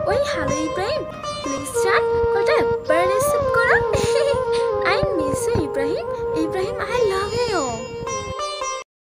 ওই hello Ibrahim, please try কলটা একবার রিসিভ করো। I miss you Ibrahim,